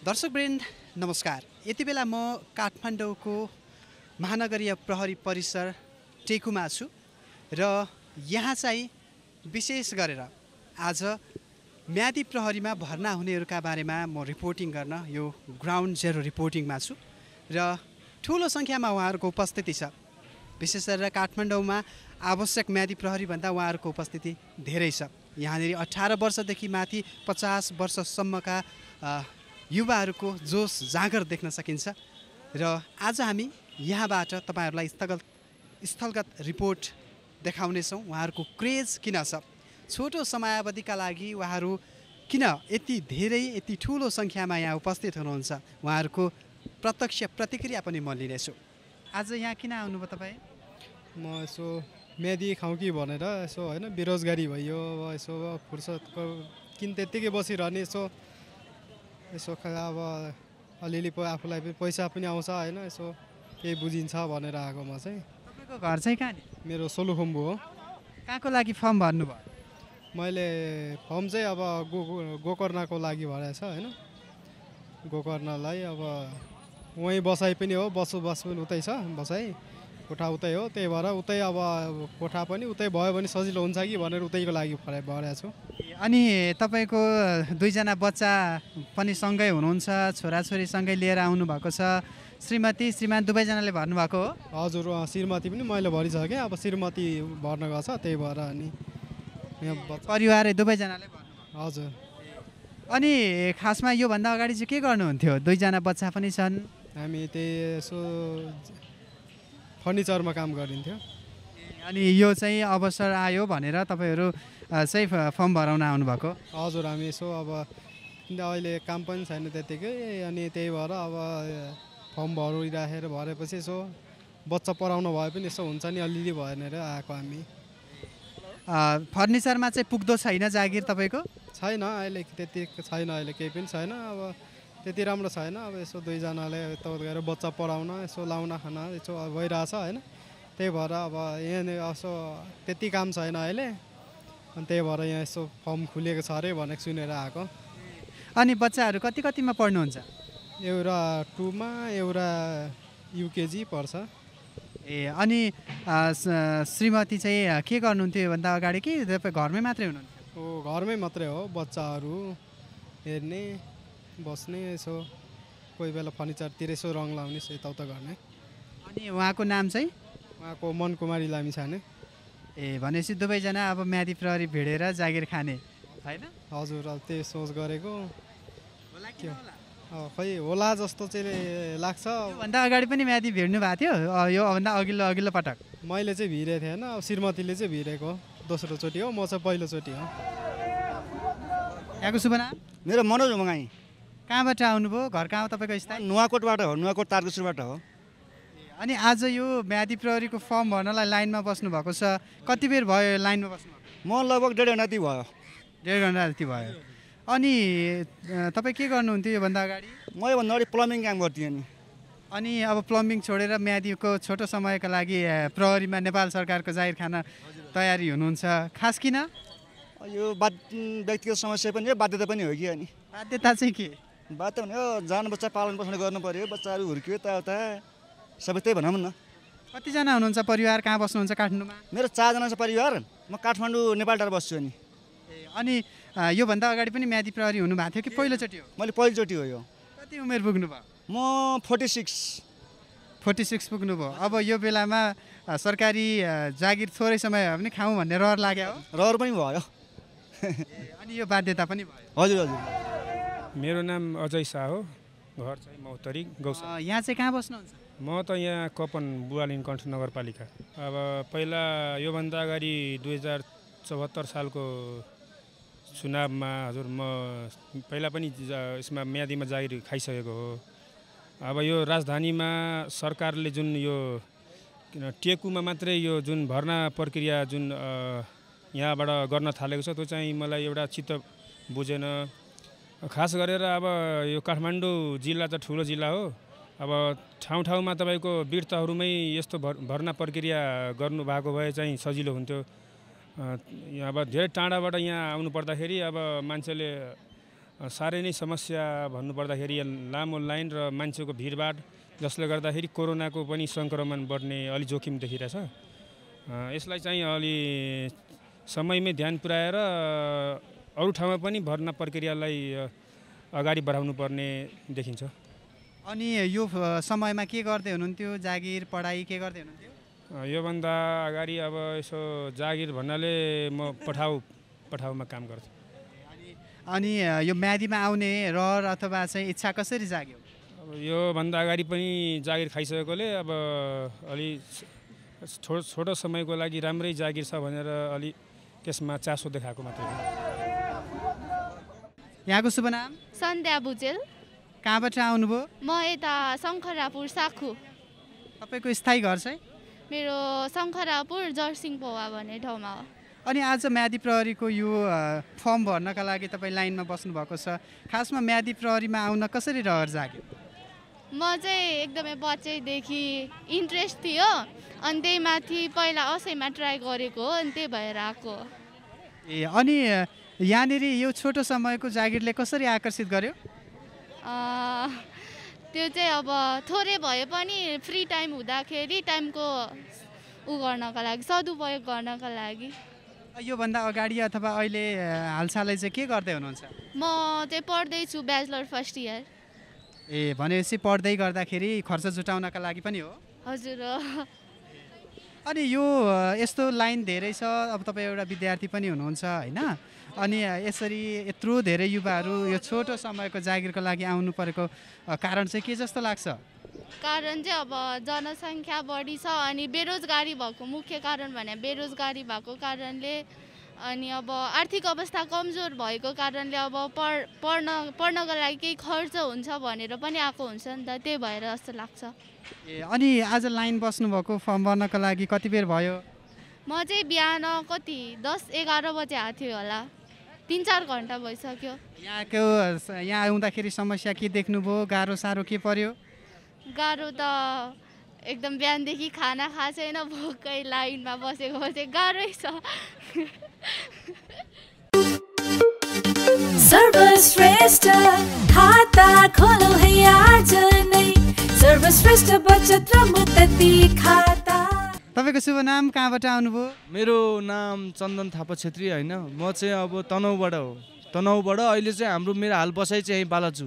दर्शकवृन्द नमस्कार। यति बेला म काठमाडौँको महानगरीय प्रहरी परिसर टेकुमा छु र यहाँ चाहिँ विशेष गरेर आज म्यादी प्रहरीमा भर्ना हुनेहरूका बारेमा म रिपोर्टिङ गर्न यो ग्राउन्ड जेरो रिपोर्टिङमा छु र ठुलो सङ्ख्यामा उहाँहरूको उपस्थिति छ। विशेष गरेर काठमाडौँमा आवश्यक म्यादी प्रहरी भन्दा उहाँहरूको उपस्थिति धेरै छ। यहाँनिर 18 वर्षदेखि माथि 50 वर्षसम्मका युवाहरूको जोस जाँगर देख्न सकिन्छ र आज हामी यहाँबाट तपाईहरूलाई स्थलगत रिपोर्ट देखाउनेछौँ। उहाँहरूको क्रेज किन छ, छोटो समयावधिका लागि उहाँहरू किन यति धेरै यति ठुलो सङ्ख्यामा यहाँ उपस्थित हुनुहुन्छ, उहाँहरूको प्रत्यक्ष प्रतिक्रिया पनि म लिनेछु। आज यहाँ किन आउनुभयो तपाईँ? म यसो म्यादी खाउँ कि भनेर यसो होइन, बेरोजगारी भयो, अब यसो फुर्सदको किन त्यत्तिकै बसिरहने, यसो अब अलिअलि आफूलाई पैसा पनि आउँछ होइन, यसो केही बुझिन्छ भनेर आएको म चाहिँ। तपाईँको घर चाहिँ कहाँ? मेरो सोलुखुम्बु हो। कहाँको लागि फर्म भर्नुभयो? मैले फर्म चाहिँ अब गोकर्णको लागि भरेको छ होइन। गोकर्णलाई अब वहीँ बसाइ पनि हो, बसोबास पनि उतै छ, बसाइ कोठा उतै हो, त्यही भएर उतै अब कोठा पनि उतै भयो भने सजिलो हुन्छ कि भनेर उतैको लागि भरेको छु। अनि तपाईँको दुईजना बच्चा पनि सँगै हुनुहुन्छ, छोराछोरी सँगै लिएर आउनुभएको छ, श्रीमती श्रीमान दुवैजनाले भर्नुभएको हो? हजुर, श्रीमती पनि मैले भरिसकेँ, अब श्रीमती भर्न गएको छ, त्यही भएर अनि परिवार दुवैजनाले भर्नुभयो? हजुर। अनि खासमा योभन्दा अगाडि चाहिँ के गर्नुहुन्थ्यो? दुईजना बच्चा पनि छन्। हामी त्यही यसो फर्निचरमा काम गरिन्थ्यो। अनि यो चाहिँ अवसर आयो भनेर तपाईँहरू चाहिँ फर्म भराउन आउनुभएको? हजुर, हामी यसो अब अहिले काम पनि छैन त्यत्तिकै, अनि त्यही भएर अब फर्म भरिराखेर भरेपछि यसो बच्चा पढाउन भए पनि यसो हुन्छ नि अलिअलि भनेर आएको हामी। फर्निचरमा चाहिँ पुग्दो छैन जागिर तपाईँको? छैन अहिले, त्यति छैन अहिले, केही पनि छैन, अब त्यति राम्रो छैन। अब यसो दुईजनाले यता गएर बच्चा पढाउन, यसो लाउन खाना यसो भइरहेछ होइन, त्यही भएर अब यहाँ यसो त्यति काम छैन अहिले, अनि त्यही भएर यहाँ यसो फर्म खुलेको छ अरे भनेको सुनेर आएको। अनि बच्चाहरू कतिमा पढ्नुहुन्छ? एउटा 2 मा, एउटा युकेजी पढ्छ। ए अनि श्रीमती चाहिँ के गर्नुहुन्थ्यो भन्दा अगाडि कि तपाईँ घरमै मात्रै हुनुहुन्थ्यो? घरमै मात्रै हो, बच्चाहरू हेर्ने बस्ने, यसो कोही बेला फर्निचरतिर यसो रङ लाउने, यताउता गर्ने। अनि उहाँको नाम चाहिँ? उहाँको मनकुमारी लामिछाने। ए भनेपछि दुवैजना अब म्यादी प्रहरी भिडेर जागिर खाने होइन? हजुर, अब त्यही सोच गरेको खै होला जस्तो चाहिँ लाग्छ। भन्दा अगाडि पनि म्यादी भिड्नु भएको थियो? योभन्दा अघिल्लो पटक मैले चाहिँ भिडेको थिएन, अब श्रीमतीले चाहिँ भिडेको दोस्रोचोटि हो, म चाहिँ पहिलोचोटि हो। यहाँको शुभ नाम? मेरो मनोज मगाई। कहाँबाट आउनुभयो? घर कहाँ हो तपाईँको स्थान? नुवाकोटबाट हो, नुवाकोट तारकेश्वरबाट हो। अनि आज यो म्यादी प्रहरीको फर्म भर्नलाई लाइनमा बस्नु भएको छ, कति बेर भयो लाइनमा बस्नु? म लगभग 1.5 घन्टा जति भयो। 1.5 घन्टा जति भयो। अनि तपाईँ के गर्नुहुन्थ्यो योभन्दा अगाडि? म योभन्दा अगाडि प्लम्बिङ काम गर्थेँ। अनि अब प्लम्बिङ छोडेर म्यादीको छोटो समयका लागि प्रहरीमा नेपाल सरकारको जागिर खान तयारी हुनुहुन्छ, खास किन? यो व्यक्तिगत समस्या पनि हो, बाध्यता पनि हो कि। अनि बाध्यता चाहिँ के? बाध्यता भने जान बच्चा पालन पोषण गर्नु पऱ्यो, बच्चाहरू हुर्क्यो यताउता सबै त्यही भनौँ न। कतिजना हुनुहुन्छ परिवार? कहाँ बस्नुहुन्छ काठमाडौँमा? मेरो 4 जना छ परिवार, म काठमाडौँ नेपालटार बस्छु। अनि योभन्दा अगाडि पनि म्यादी प्रहरी हुनुभएको थियो कि पहिलोचोटि हो? मैले पहिलोचोटि हो। यो कति उमेर पुग्नुभयो? म 46 पुग्नुभयो। अब यो बेलामा सरकारी जागिर थोरै समय भए पनि खाउँ भन्ने रहर लाग्यो हो? रहर पनि भयो। अनि यो बाध्यता पनि भयो? हजुर हजुर। मेरो नाम अजय शाह हो, घर चाहिँ मौतरी गौसा। यहाँ चाहिँ कहाँ बस्नुहुन्छ? म त यहाँ कपन बुवालिन कण्ठ नगरपालिका। अब पहिला योभन्दा अगाडि 2074 सालको चुनावमा हजुर म पहिला पनि यसमा म्यादीमा जागिर खाइसकेको हो। अब यो राजधानीमा सरकारले जुन यो टेकुमा मात्रै यो जुन भर्ना प्रक्रिया जुन यहाँबाट गर्न थालेको छ, त्यो चाहिँ मलाई एउटा चित्त बुझेन। खास गरेर अब यो काठमाडौँ जिल्ला त ठुलो जिल्ला हो, अब ठाउँ ठाउँमा तपाईँको बिर्ताहरूमै यस्तो भर्ना प्रक्रिया गर्नुभएको भए चाहिँ सजिलो हुन्थ्यो। अब धेरै टाढाबाट यहाँ आउनु पर्दाखेरि अब मान्छेले साह्रै नै समस्या भन्नुपर्दाखेरि लामो लाइन र मान्छेको भिडभाड जसले गर्दाखेरि कोरोनाको पनि सङ्क्रमण बढ्ने अलि जोखिम देखिरहेछ। यसलाई चाहिँ अलि समयमै ध्यान पुर्याएर अरू ठाउँमा पनि भर्ना प्रक्रियालाई अगाडि बढाउनु पर्ने देखिन्छ। अनि यो समयमा के गर्दै हुनुहुन्थ्यो? जागिर पढाइ के गर्दै हुनुहुन्थ्यो? योभन्दा अगाडि अब यसो जागिर भन्नाले म पठाउमा काम गर्थेँ। अनि यो म्यादीमा आउने रहर अथवा चाहिँ इच्छा कसरी जाग्यो? अब योभन्दा अगाडि पनि जागिर खाइसकेकोले अब अलि छोटो समयको लागि राम्रै जागिर छ भनेर अलि त्यसमा चासो देखाएको मात्रै हो। यहाँको शुभ नाम? सन्ध्या भुजेल। कहाँबाट आउनुभयो? म यता शङ्खरापुर साखु। तपाईँको स्थायी घर चाहिँ? मेरो शङ्खरापुर जर्सिङ पौवा भन्ने ठाउँमा हो। अनि आज म्यादी प्रहरीको यो फर्म भर्नका लागि तपाईँ लाइनमा बस्नुभएको छ। खासमा म्यादी प्रहरीमा आउन कसरी रहर जाग्यो? म चाहिँ एकदमै बच्चैदेखि इन्ट्रेस्ट थियो, अनि त्यही माथि पहिला असैमा ट्राई गरेको हो, अनि त्यही भएर आएको। ए अनि यहाँनिर यो छोटो समयको जागिरले कसरी आकर्षित गर्यो? त्यो चाहिँ अब थोरै भए पनि फ्री टाइम हुँदाखेरि टाइमको गर्नका लागि, सदुपयोग गर्नका लागि। योभन्दा अगाडि अथवा अहिले हालसालै चाहिँ के गर्दै हुनुहुन्छ? म चाहिँ पढ्दैछु, ब्याचलर फर्स्ट इयर। ए भनेपछि पढ्दै गर्दाखेरि खर्च जुटाउनका लागि पनि हो? हजुर। अनि यो यस्तो लाइन धेरै छ, अब तपाईँ एउटा विद्यार्थी पनि हुनुहुन्छ होइन? अनि यसरी यत्रो धेरै युवाहरू यो छोटो समयको जागिरको लागि आउनु परेको कारण चाहिँ के जस्तो लाग्छ? कारण चाहिँ अब जनसङ्ख्या बढी छ अनि बेरोजगारी भएको मुख्य कारण भने बेरोजगारी भएको कारणले, अनि अब आर्थिक अवस्था कमजोर भएको कारणले अब पढ्नको लागि केही खर्च हुन्छ भनेर पनि आएको हुन्छ नि त, त्यही भएर जस्तो लाग्छ। ए अनि आज लाइन बस्नुभएको फर्म भर्नको लागि कति बेर भयो? म चाहिँ बिहान कति 10-11 बजे आएको थियो होला, 3-4 घन्टा भइसक्यो। यहाँ आउँदाखेरि समस्या के देख्नुभयो? गाह्रो साह्रो के पर्यो? गाह्रो त एकदम बिहानदेखि खाना खाएको छैन, भोकै लाइनमा बसेको गाह्रै छ। सर्वश्रेष्ठ खाता खोलो है आज नै, सर्वश्रेष्ठ बचत र मुक्ति खाता। तपाईँको शुभ नाम? कहाँबाट आउनुभयो? मेरो नाम चन्दन थापा छेत्री होइन, म चाहिँ अब तनहुबाट हो। तनहुबाट अहिले चाहिँ मेरो हाल बसाइ चाहिँ यहीँ बालाजु।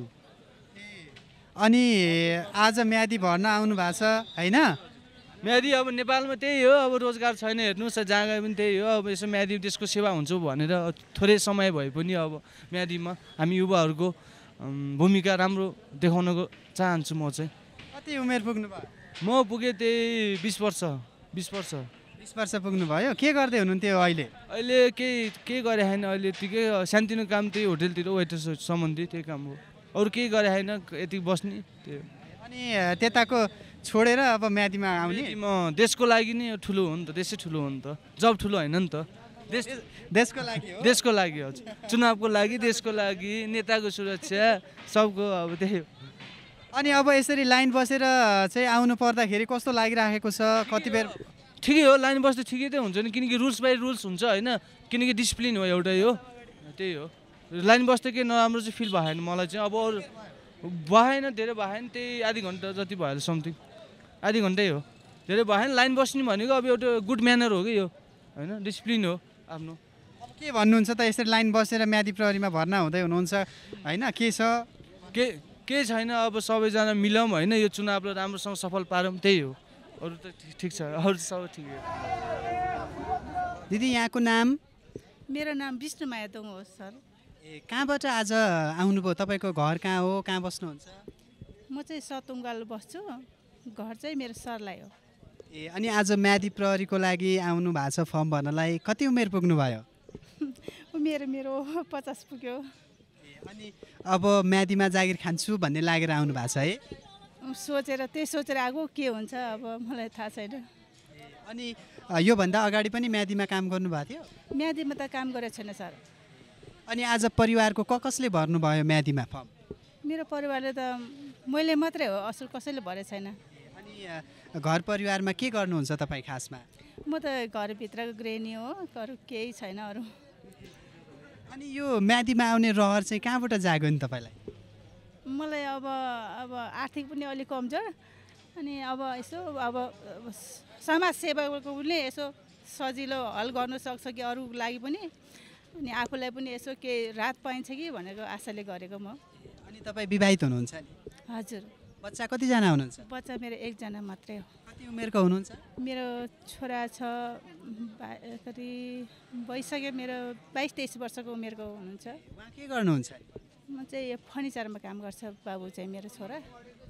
अनि आज म्यादी भर्न आउनु भएको छ होइन? म्यादी अब नेपालमा त्यही हो, अब रोजगार छैन, हेर्नुहोस् जहाँ गए पनि त्यही हो। अब यसो म्यादी देशको सेवा हुन्छ भनेर थोरै समय भए पनि अब म्यादीमा हामी युवाहरूको भूमिका राम्रो देखाउनको चाहन्छु। म चाहिँ कति उमेर पुग्नु भयो? म पुगेँ त्यही 20 वर्ष। 20 वर्ष पुग्नुभयो। के गर्दै हुनुहुन्थ्यो अहिले? अहिले केही गरे छैन, अहिले यतिकै सानोतिनो काम, त्यही होटेलतिर वेटर सम्बन्धी त्यही काम हो, अरू केही गरे छैन, यति बस्ने त्यो। अनि त्यताको छोडेर अब म्यादीमा आउने? म देशको लागि नै ठुलो हो नि त, देशै ठुलो हो नि त, जब ठुलो होइन नि त, देशको लागि हो। देशको लागि हजुर, चुनावको लागि, देशको लागि, नेताको सुरक्षा सबको अब त्यही हो। अनि अब यसरी लाइन बसेर चाहिँ आउनु पर्दाखेरि कस्तो लागिरहेको छ? कति बेर? ठिकै हो, लाइन बस्दा ठिकै त हुन्छ नि, किनकि रुल्स बाई रुल्स हुन्छ होइन, किनकि डिसिप्लिन हो एउटै हो, त्यही हो। लाइन बस्दा केही नराम्रो चाहिँ फिल भएन मलाई चाहिँ, अब अरू भएन, धेरै भएन, त्यही आधी घन्टा जति भयो समथिङ, आधी घन्टै हो, धेरै भएन। लाइन बस्ने भनेको अब एउटा गुड म्यानर हो कि यो होइन, डिसिप्लिन हो आफ्नो। अब के भन्नुहुन्छ त? यसरी लाइन बसेर म्यादी प्रहरीमा भर्ना हुँदै हुनुहुन्छ होइन? के छ? केही छैन, अब सबैजना मिलौँ होइन, यो चुनावलाई राम्रोसँग सफल पारौँ, त्यही हो, अरू त ठिक छ, अरू सबै ठिक हो। दिदी यहाँको नाम? मेरो नाम विष्णुमाया दोङ हो सर। ए कहाँबाट आज आउनुभयो? तपाईँको घर कहाँ हो? कहाँ बस्नुहुन्छ? म चाहिँ सतुङ्गाल बस्छु, घर चाहिँ मेरो सरलाई हो। ए अनि आज म्यादी प्रहरीको लागि आउनु भएको छ फर्म भर्नलाई, कति उमेर पुग्नु भयो? मेरो 50 पुग्यो। अनि अब म्यादीमा जागिर खान्छु भन्ने लागेर आउनु भएको छ है? त्यही सोचेर आएको, के हुन्छ अब मलाई थाहा छैन। अनि योभन्दा अगाडि पनि म्यादीमा काम गर्नुभएको थियो? म्यादीमा त काम गरेको छैन सर। अनि आज परिवारको कसले भर्नुभयो म्यादीमा फर्म? मेरो परिवारले त मैले मात्रै हो, असल कसैले भरे छैन। अनि घर परिवारमा के गर्नुहुन्छ तपाईँ खासमा? म त घरभित्रको गृहिणी हो, अरू केही छैन अरू। अनि यो म्यादीमा आउने रहर चाहिँ कहाँबाट जाग्यो नि तपाईँलाई? मलाई अब आर्थिक पनि अलिक कमजोर अनि अब यसो अब समाज सेवाको पनि यसो सजिलो हल गर्नु सक्छ कि अरूको लागि पनि अनि आफूलाई पनि यसो केही राहत पाइन्छ कि भनेको आशाले गरेको म। अनि तपाईँ विवाहित हुनुहुन्छ नि? हजुर। बच्चा कतिजना हुनुहुन्छ? बच्चा मेरो एकजना मात्रै हो। कति उमेरको हुनुहुन्छ? मेरो छोरा छ कति भइसक्यो, मेरो 22-23 वर्षको उमेरको हुनुहुन्छ। उहाँ के गर्नुहुन्छ? म चाहिँ यो फर्निचरमा काम गर्छ बाबु चाहिँ मेरो छोरा।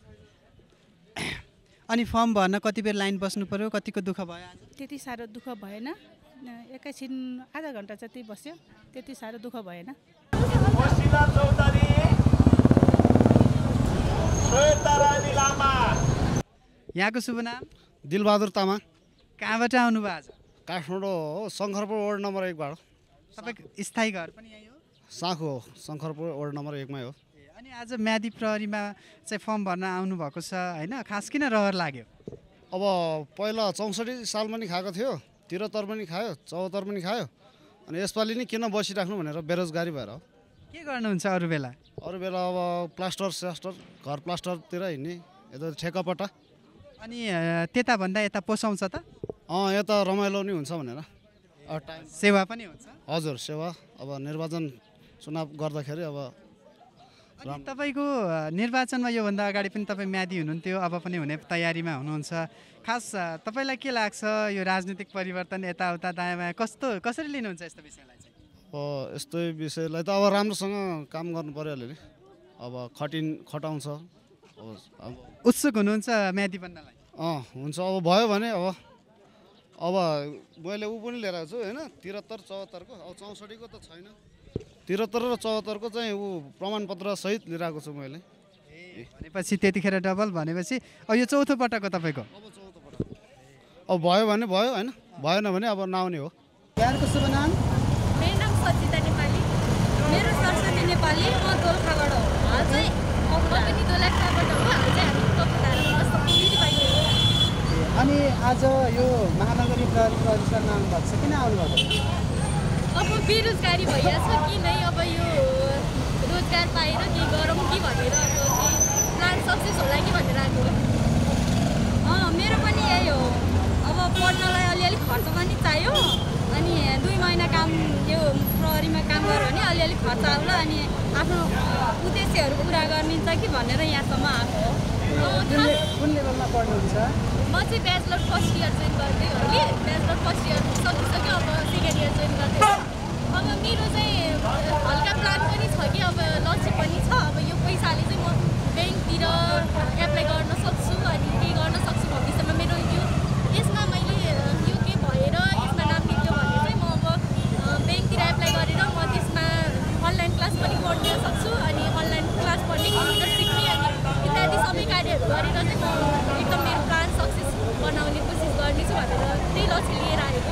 अनि फर्म भर्न कति बेर लाइन बस्नु पर्यो? कतिको दुःख भयो आज? त्यति साह्रो दुःख भएन, एकैछिन आधा घन्टा जति बस्यो, त्यति साह्रो दुःख भएन। यहाँको शुभ नाम? दिलबहादुर तामाङ। कहाँबाट आउनुभयो आज? काठमाडौँ हो, शङ्करपुर वार्ड नम्बर 1बाट। तपाईँको स्थायी घर पनि यहीँ हो? साँखु हो, शङ्करपुर वार्ड नम्बर 1मै हो। अनि आज म्यादी प्रहरीमा चाहिँ फर्म भर्न आउनुभएको छ होइन, खास किन रहर लाग्यो? अब पहिला 64 सालमा नि खाएको थियो, 73 पनि खायो, 74 पनि खायो, अनि यसपालि नि किन बसिराख्नु भनेर बेरोजगारी भएर हो। के गर्नुहुन्छ अरू बेला? अरू बेला अब प्लास्टर स्यास्टर घर प्लास्टरतिर हिँड्ने, यता ठेकापट्टा। अनि त्यताभन्दा यता पोसाउँछ त? यता रमाइलो नि हुन्छ भनेर। सेवा पनि हुन्छ? हजुर, सेवा अब निर्वाचन चुनाव गर्दाखेरि अब अनि तपाईँको निर्वाचनमा योभन्दा अगाडि पनि तपाईँ म्यादी हुनुहुन्थ्यो, अब पनि हुने तयारीमा हुनुहुन्छ। खास तपाईँलाई के लाग्छ यो राजनीतिक परिवर्तन यताउता दायाँ बायाँ कसरी लिनुहुन्छ यस्तो विषयलाई चाहिँ? यस्तै विषयलाई त अब राम्रोसँग काम गर्नु पर्यो अलिअलि, अब खटाउँछ। अब उत्सुक हुनुहुन्छ म्यादी बन्नलाई? हुन्छ, अब भयो भने अब मैले ऊ पनि लिएर आएको छु होइन, 73-74 को, अब 64 को त छैन, 73 र 74 को चाहिँ ऊ प्रमाणपत्र सहित लिएर आएको छु मैले। भनेपछि त्यतिखेर डबल भनेपछि यो चौथो पटक हो तपाईँको? अब चौथो पटक। अब भयो भने भयो होइन, भएन भने अब नआउने हो। यहाँको शुभ नाम? मेरो नाम सजिता नेपाली, मेरो सरस्वती नेपाली, म दोलखाबाट हो। हाल चाहिँ म पनि दोलखाबाट हो, हाल चाहिँ हामी कपुधारमा दिदीबहिनी हो। अनि आज यो महानगरीय प्रहरी परिसरमा आउनुभएको छ, किन आउनुभएको? अब बेरोजगारी भइरहेछ कि नै, अब यो रोजगार पाएर केही गरौँ कि भनेर, अब केही प्लान सक्सेस होला कि भनेर आएको। मेरो पनि यही हो, अब पढ्नलाई अलिअलि खर्च पनि चाहियो, अनि 2 महिना काम यो प्रहरीमा काम गऱ्यो भने अलिअलि खर्च आउला, अनि आफ्नो उद्देश्यहरू पुरा गरिन्छ कि भनेर यहाँसम्म आएको हो। कुन लेभलमा पढ्नुहुन्छ? म चाहिँ ब्याचलर फर्स्ट इयर जोइन गर्दै हो कि, ब्याचलर फर्स्ट इयर सकिसक्यो, अब सेकेन्ड इयर जोइन गर्दै हो। अब मेरो चाहिँ हल्का प्लान पनि छ कि, अब लक्ष्य पनि छ, अब यो पैसाले चाहिँ म ब्याङ्कतिर एप्लाई गर्न सक्छु, अनि केही गर्न सक्छु भविष्यमा। मेरो यसमा मैले यो के भएर यसमा नाम निक्ल्यो भने चाहिँ म अब ब्याङ्कतिर एप्लाई गरेर म त्यसमा अनलाइन क्लास पनि पढ्न सक्छु, अनि अनलाइन क्लास पढ्ने, कम्प्युटर सिक्ने, अनि इत्यादि सबै कार्यहरू गरेर चाहिँ म एकदम मेरो प्लान सक्सेस बनाउने कोसिस गर्नेछु भनेर त्यही लक्ष्य लिएर आएको।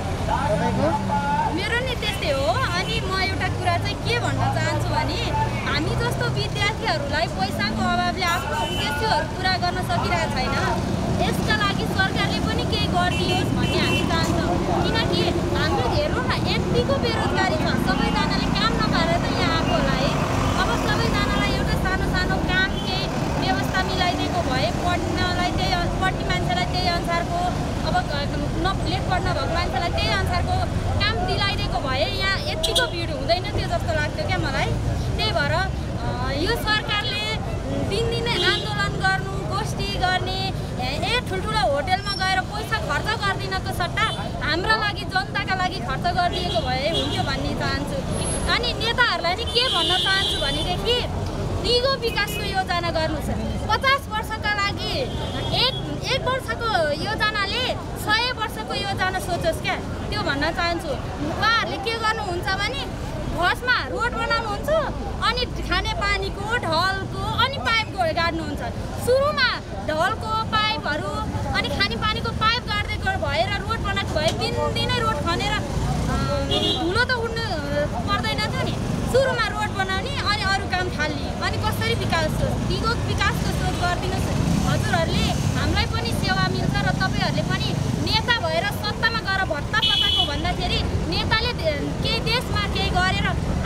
मेरो नि त्यस्तै हो। अनि म एउटा कुरा चाहिँ के भन्न चाहन्छु भने, हामी जस्तो विद्यार्थीहरूलाई पैसाको अभावले आफ्नो उद्देश्यहरू पुरा गर्न सकिरहेको छैन। यसका लागि सरकारले पनि केही गरिदियोस् भन्ने हामी चाहन्छौँ, किनकि हाम्रो हेरौँ न यतिको बेरोजगारी छ, सबैजनाले काम नपाएर त यहाँ आएको होला है। अब सबैजनालाई एउटा सानो सानो काम केही व्यवस्था मिलाइदिएको भए पढ्नलाई पढ्ने मान्छेलाई त्यही अनुसारको, अब लेट पढ्न भएको मान्छेलाई त्यही अनुसारको काम दिलाइदिएको भए यहाँ यतिको भिड हुँदैन थियो जस्तो लाग्थ्यो क्या मलाई। त्यही भएर यो सरकारले दिनदिनै आन्दोलन गर्नु, गोष्ठी गर्ने, ठुल्ठुलो होटेलमा गएर पैसा खर्च गरिदिनको सट्टा हाम्रा लागि, जनताका लागि खर्च गरिदिएको भए हुन्थ्यो भन्ने चाहन्छु। अनि नेताहरूलाई नि के भन्न चाहन्छु भनेदेखि, दिगो विकासको योजना गर्नुहोस्। 50 वर्षका लागि एक वर्षको योजनाले 100 वर्षको योजना सोचोस् क्या, त्यो भन्न चाहन्छु। उहाँहरूले के गर्नुहुन्छ भने बसमा रोड बनाउनुहुन्छ, अनि खाने पानीको, ढलको, अनि पाइपको गाड्नुहुन्छ। सुरुमा ढलको पाइपहरू अनि खाने पानीको पाइप गाड्दै भएर रोड बनाएको भए दिनदिनै रोड खनेर धुलो त उड्नु पर्दैन थियो नि। सुरुमा रोड बनाउने, अनि अरू काम थाल्ने, अनि कसरी विकास होस्, दिगो विकासको सोच गरिदिनुहोस्। हजुरहरूले हामीलाई पनि सेवा मिल्छ र तपाईँहरूले पनि नेता भएर सत्तामा गएर भत्ता पताएको भन्दाखेरि नेताले केही देशमा केही गरेर हामीलाई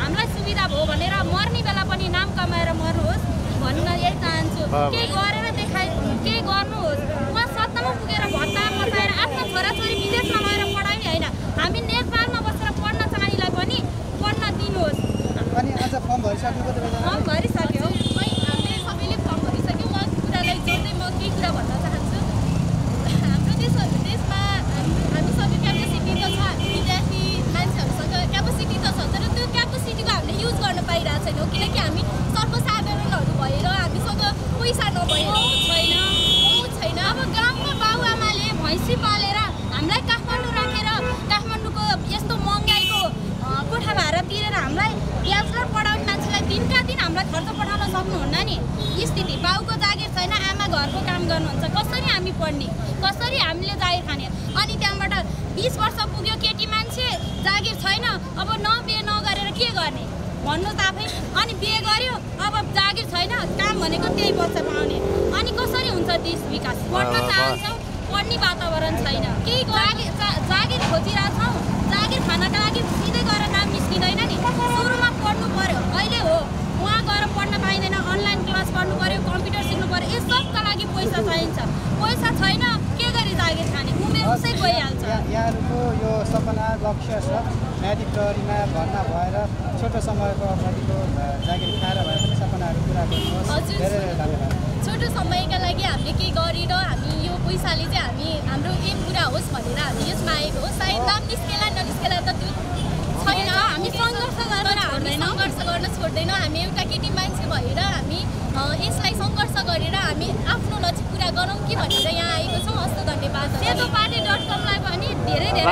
सुविधा भयो भनेर मर्ने बेला पनि नाम कमाएर मर्नुहोस् भन्न यही चाहन्छु। केही गरेर केही गर्नुहोस्। उहाँ सत्तामा पुगेर भत्ता बचाएर आफ्नो छोराछोरी विदेशमा लगेर पढाउने होइन, हामी नेपालमा बसेर पढ्न चाहनेलाई पनि पढ्न दिनुहोस्। अनि आज फर्म भरिसक्यो? फर्म भरिसक्यो, हामीले सबैले फर्म भरिसक्यो। म कुरालाई जोड्दै म केही कुरा भन्न चाहन्छु। हाम्रो देशमा हामी सबै क्यापेसिटी त छ, विद्यार्थी मान्छेहरूसँग क्यापेसिटी त छ, तर त्यो क्यापेसिटीको हामीले युज गर्न पाइरहेको छैनौँ किनकि हामी सर्वसाधारणहरू भएर हामीसँग पैसा नभएर छैन। अब गाउँमा बाबुआमाले भैँसी पालेर हामीलाई काठमाडौँ राखेर काठमाडौँको यस्तो महँगाइको कोठा भाडा तिरेर हामीलाई ब्याचलर पढाउने मान्छेलाई दिनका दिन हामीलाई खर्च पठाउन सक्नुहुन्न नि। स्थिति बाउको जागिर छैन, आमा घरको काम गर्नुहुन्छ, कसरी हामी पढ्ने, कसरी हामीले जागिर खाने? अनि त्यहाँबाट 20 वर्ष पुग्यो केटी मान्छे, जागिर छैन, अब बिहे नगरेर के गर्ने भन्नु त आफै। अनि बिहे गर्यो, अब जागिर छैन, काम भनेको त्यही वर्ष पाउने, अनि कसरी हुन्छ देश विकास? पढ्न चाहन्छौँ, पढ्ने वातावरण छैन, केही जागिर खोजिरहेछौँ। जागिर खानका लागि सिधै गएर नाम निस्किँदैन नि, सुरुमा पढ्नु पर्यो। अहिले हो उहाँ गएर पढ्न पाइँदैन, अनलाइन क्लास पढ्नु पर्यो, कम्प्युटर सिक्नु पर्यो, यस सबका लागि पैसा चाहिन्छ। पैसा छैन, के गरी जागिर खाने? उमेर उसै गइहाल्छ। यहाँहरूको यो सपना लक्ष्य छ न्यायाधीश प्रहरीमा भर्ना भएर छोटो समयको अवधिको जागिर खाएर भए पनि सपनाहरू पुरा गर्नुहोस्। हजुर, धेरै धेरै धन्यवाद। छोटो समयका लागि हामीले केही गरेर हामी यो पैसाले चाहिँ हाम्रो एम पुरा होस् भनेर हामी यसमा आएको हो। सायद नाम निस्केला ननिस्केला त त्यो छैन, हामी सङ्घर्ष गर्न छोड्दैनौँ। हामी एउटा केटी मान्छे भएर हामी यसलाई सङ्घर्ष गरेर हामी आफ्नो लक्ष्य पुरा गरौँ कि भनेर यहाँ आएको छौँ। हस्त धन्यवाद। ratopati.com-लाई पनि धेरै धेरै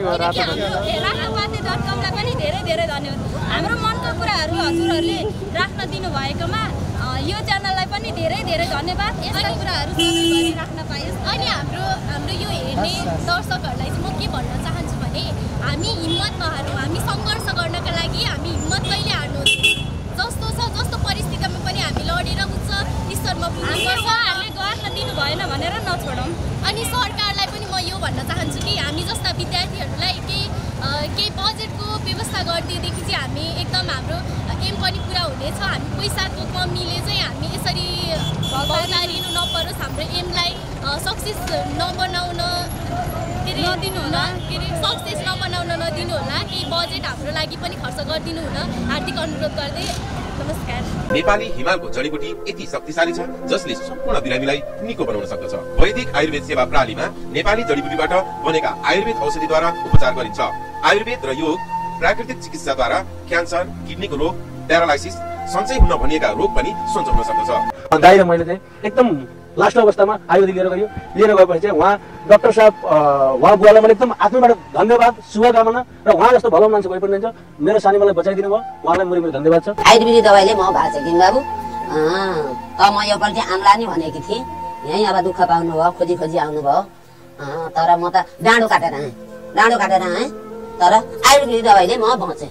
ratopati.com-लाई पनि धेरै धेरै धन्यवाद। हाम्रो मनको कुराहरू हजुरहरूले राख्न दिनुभएकोमा यो च्यानललाई पनि धेरै धेरै धन्यवाद। यस्ता कुराहरू गरिराख्न पाइयोस्। अनि हाम्रो यो हेर्ने दर्शकहरूलाई चाहिँ म के भन्न चाहन्छु भने हामी हिम्मत नहारौँ, हामी सङ्घर्ष गर्नका लागि हामी हिम्मत कहिले हार्नु जस्तो छ जस्तो परिस्थितिमा पनि हामी लडेर उच्च स्तरमा पुग्नुपर्छ। हामीले गर्न दिनु भएन भनेर नछोडौँ। अनि सरकारलाई पनि म यो भन्न चाहन्छु कि हामी जस्ता विद्यार्थीहरूलाई केही बजेटको व्यवस्था गरिदिएदेखि चाहिँ हामी एकदम हाम्रो एम पनि पुरा हुनेछ। हामी पैसाको कमीले चाहिँ हामी यसरी भौतारिनु नपरोस्, हाम्रो एमलाई सक्सेस नबनाउन नदिनु होला, सक्सेस नबनाउन नदिनु होला। केही बजेट हाम्रो लागि पनि खर्च गरिदिनु हुन हार्दिक अनुरोध गर्दै नमस्कार। नेपाली हिमालको जडीबुटी यति शक्तिशाली छ जसले सम्पूर्ण बिरामीलाई निको बनाउन सक्दछ। वैदिक आयुर्वेद सेवा प्रणालीमा नेपाली जडीबुटीबाट बनेका आयुर्वेद औषधिद्वारा उपचार गरिन्छ। आयुर्वेद र योग प्राकृतिक चिकित्साद्वारा क्यान्सर, किडनीको रोग, प्यारालाइसिस, सञ्चय हुन भनिएका रोग पनि सञ्चो हुन सक्दछ। दाइ र मैले चाहिँ एकदम लास्ट अवस्थामा आयुर्वेदिक लिएर गएपछि चाहिँ उहाँ डाक्टर साहब उहाँ बुवालाई मैले एकदम आत्माबाट धन्यवाद, शुभकामना र उहाँ जस्तो भलो मान्छे कोही पनि रहन्छ। मेरो सानी मलाई बचाइदिनु भयो, उहाँलाई मेरो धन्यवाद छ। आयुर्वेदिक दबाईले म भएको छ किन बाबु त म यो पल्ट आम्ला नि भनेकी थिएँ, यहीँ अब दुःख पाउनु भयो, खोजी खोजी आउनुभयो। तर म त डाँडो काटेर आएँ, तर आयुर्वेदिक दबाईले म बचेँ।